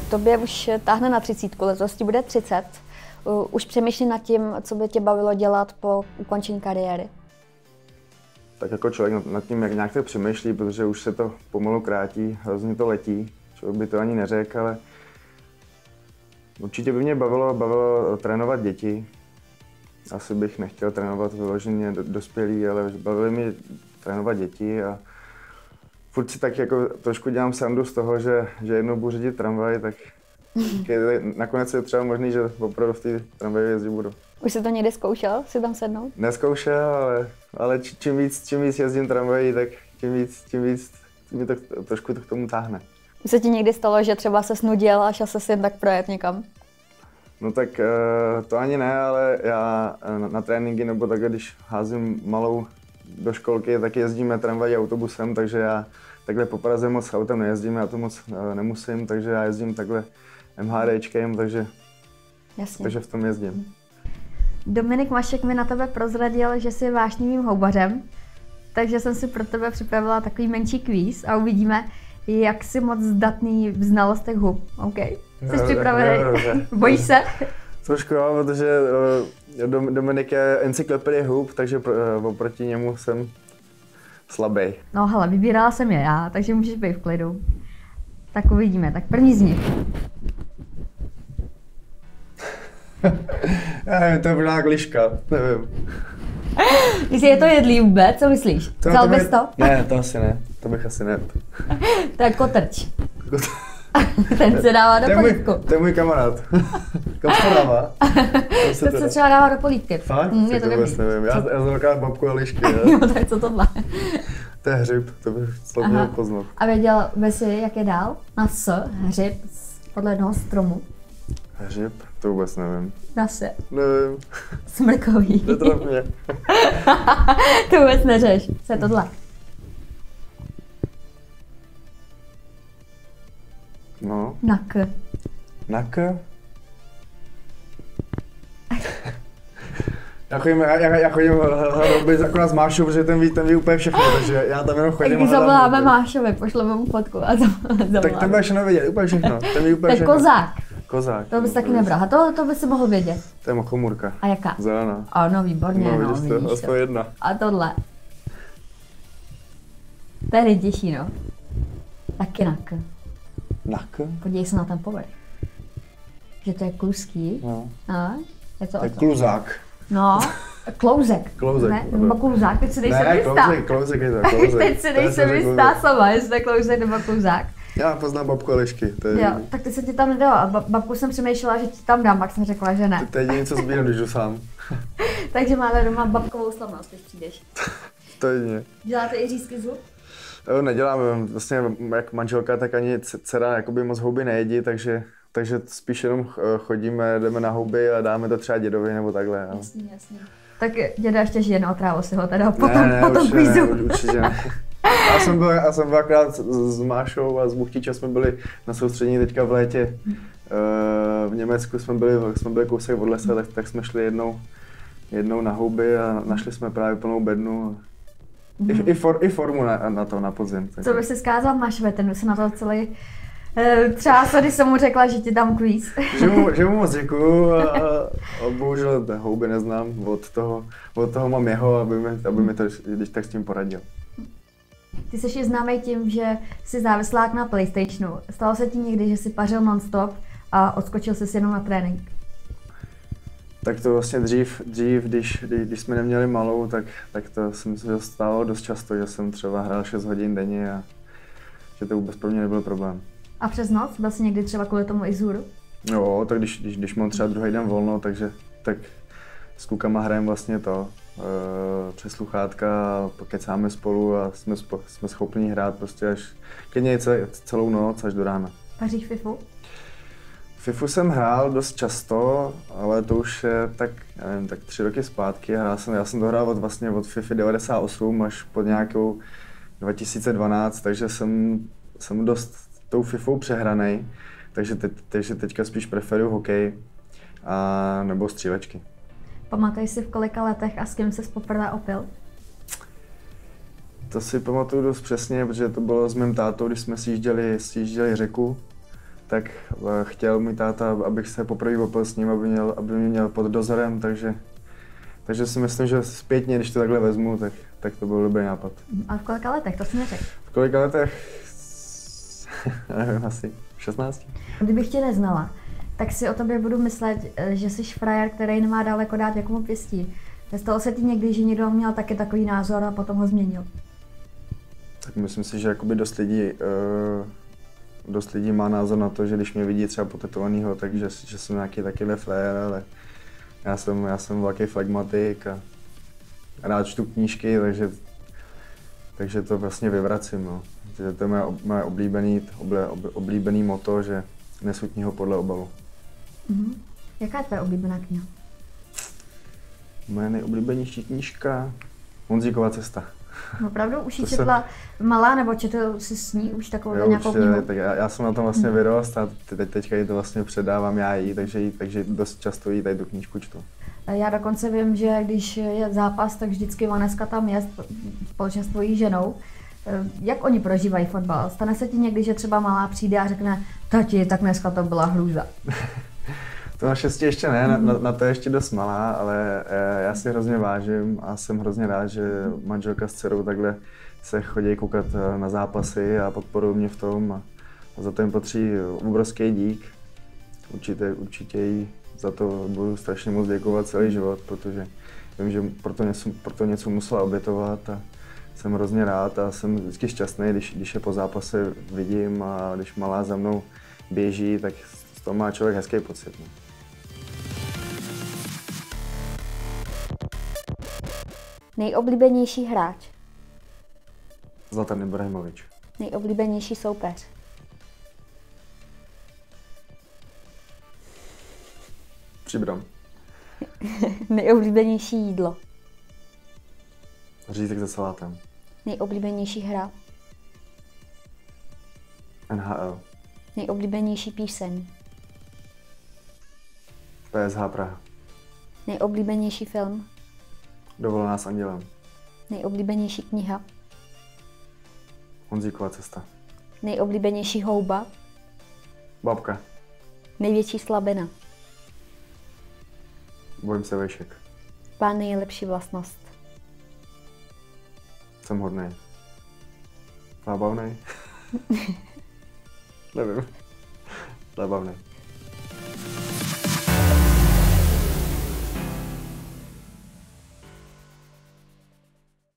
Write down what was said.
tobě už táhne na 30, letos ti bude 30. Už přemýšlí nad tím, co by tě bavilo dělat po ukončení kariéry? Tak jako člověk nad tím nějak tak přemýšlí, protože už se to pomalu krátí, hrozně to letí. Člověk by to ani neřekl, ale určitě by mě bavilo trénovat děti. Asi bych nechtěl trénovat vyloženě dospělí, ale bavilo mě trénovat děti a furt si tak jako trošku dělám srandu z toho, že jednou budu řídit tramvaj, tak nakonec je třeba možný, že opravdu v té tramvaji jezdit budu. Už jsi to někdy zkoušel, si tam sednout? Neskoušel, ale čím víc jezdím tramvají, tak tím víc mi to trošku to k tomu táhne. Už se ti někdy stalo, že třeba se snudil a šel se jen tak projet někam? No tak to ani ne, ale já na tréninky nebo takhle, když házím malou do školky, tak jezdíme tramvají autobusem, takže já takhle po Praze moc autem nejezdím, já to moc nemusím, takže já jezdím takhle MHDčkem, takže v tom jezdím. Dominik Mašek mi na tebe prozradil, že jsi vášnivým houbařem, takže jsem si pro tebe připravila takový menší kvíz a uvidíme, jak jsi moc zdatný v znalostech hub. OK? Jsi připravený? Bojíš se? Trošku jo, protože Dominik je encyklopedie hub, takže oproti němu jsem slabý. No hele, vybírala jsem je já, takže můžeš být v klidu. Tak uvidíme, tak první z nich. To je možná liška, nevím. Jestli je to jedlý vůbec, co myslíš? Vzal bys to? Ne, to asi ne, to bych asi ne. To je kotrč. Ten se dává do polívku. To je můj kamarád. Kam se to dává? To se třeba dává do polívky. Fakt? Je to vůbec nevím. Já jsem velká babku a lišky. Jo, tak co tohle? To je hřib, to bych snad měl poznat. A věděl bys si, jak je dál? Na S, hřib, podle jednoho stromu. Hřib? To vůbec nevím. Na S. Nevím. Smrkový. Netraf mě. To vůbec neřeš. Co je tohle? No. Na K. Na K? Já chodím hledat akorát s Mášou, protože ten ví úplně všechno, takže já tam jenom chodím. Tak zavoláme Mášovi, pošleme mu fotku a zavoláme. Tak ten bude všechno vědět, úplně všechno. Ten ví úplně všechno. To je kozák. Kozák. To bys taky nebral. A to by si mohl vědět. To je mochomůrka. A jaká? Zelená. Ano, výborně, no vidíš to. Jedna. A tohle. To je nejtěžší, no. Taky na K. Na K? Podívej se na ten povrch. Že to je kluský. No. A? Je to kluzák. No, klouzek. Klouzek. Ne? Nebo kluzák, teď si nejsem jistá. Ne, klouzek je to, klouzek. Teď si nejsem jistá sama, jestli to je klouzek nebo kluzák. Já poznám babku a lišky. Jo, tak ty se ti tam nedala. Babku jsem přemýšlela, že ti tam dám, pak jsem řekla, že ne. To je jediné, co sbírám, když jdu sám. Takže máme doma babkovou slavnost, když přijdeš. To je jediné. Děláte i řízky z hub? Neděláme, vlastně jak manželka, tak ani dcera jakoby moc houby nejedí, takže spíš jenom chodíme, jdeme na houby a dáme to třeba dědovi nebo takhle. No. Jasně. Tak děda ještě žije, neotrávil si ho teda po tom kvízu. Ne, určitě ne. Já jsem byl akorát s Mášou a s Buchtičem jsme byli na soustředění teďka v létě. V Německu jsme byli kousek od lesa, tak jsme šli jednou na houby a našli jsme právě plnou bednu. I formu na podzim. Co bys si zkázal Mášovi, ten se na to celý třásl, když jsem mu řekla, že ti dám kvíz. Že mu moc děkuju a bohužel houby neznám, od toho mám jeho, aby mi to když tak s tím poradil. Ty jsi známý tím, že jsi závislák na PlayStationu. Stalo se ti někdy, že jsi pařil non-stop a odskočil jsi jenom na trénink? Tak to vlastně dřív když jsme neměli malou, tak to se mi stalo dost často, že jsem třeba hrál 6 hodin denně a že to vůbec pro mě nebyl problém. A přes noc? Byl jsi někdy třeba kvůli tomu i zhůru? Jo, tak když mám třeba druhý den volno, tak s klukama hrajeme vlastně to přes sluchátka, pokecáme spolu a jsme schopni hrát prostě až klidně celou noc až do rána. Paříš FIFU? FIFU jsem hrál dost často, ale to už je tak 3 roky zpátky. Já jsem to hrál od FIFA 98 až pod nějakou 2012, takže jsem dost tou FIFou přehranej, takže teďka spíš preferuju hokej a nebo střílečky. Pamatuješ si v kolika letech a s kým ses poprvé opil? To si pamatuju dost přesně, protože to bylo s mým tátou, když jsme sjížděli řeku tak chtěl můj táta, abych se poprvé opil s ním, aby mě měl pod dozorem, takže si myslím, že zpětně, když to takhle vezmu, tak to byl dobrý nápad. A v kolika letech, to jsi neřekl? V kolika letech? Nevím, asi 16. Kdybych tě neznala, tak si o tobě budu myslet, že jsi frajer, který nemá daleko dát někomu pěstí. Nestalo se ti někdy, že někdo měl taky takový názor a potom ho změnil? Tak myslím si, že jakoby dost lidí má názor na to, že když mě vidí třeba potetovanýho, takže že jsem nějaký takovýhle frajer, ale já jsem velký flegmatik a rád čtu knížky, takže to vlastně vyvracím. No. To je moje oblíbený motto, že nesu knihu podle obalu. Mm-hmm. Jaká je tvoje oblíbená kniha? Moje nejoblíbenější knížka? Honzíkova cesta. Opravdu? Už ji četla malá, nebo četl jsi s ní už takovou nějakou knihu? Tak já jsem na tom vlastně vyrost a teďka ji to vlastně předávám já jí, takže dost často jí tady tu knížku čtu. Já dokonce vím, že když je zápas, tak vždycky Vaneska tam je společně s tvojí ženou. Jak oni prožívají fotbal? Stane se ti někdy, že třeba malá přijde a řekne, tati, tak dneska to byla hrůza? To naštěstí ještě ne, na to je ještě dost malá, ale já si hrozně vážím a jsem hrozně rád, že manželka s dcerou takhle se chodí koukat na zápasy a podporují mě v tom a za to jim patří obrovský dík. Určitě jí za to budu strašně moc děkovat celý život, protože vím, že proto něco musela obětovat a jsem hrozně rád a jsem vždycky šťastný, když je po zápase vidím a když malá za mnou běží, tak z toho má člověk hezký pocit. No. Nejoblíbenější hráč? Zlatan Ibrahimovič. Nejoblíbenější soupeř? Příbram. Nejoblíbenější jídlo? Řízek se salátem. Nejoblíbenější hra? NHL. Nejoblíbenější píseň? PSH Praha. Nejoblíbenější film? Dovolená s andělem. Nejoblíbenější kniha? Honzíkova cesta. Nejoblíbenější houba? Babka. Největší slabina? Bojím se vejšek. Tvá nejlepší vlastnost? Jsem hodnej. Zábavnej? Nevím. Zábavnej.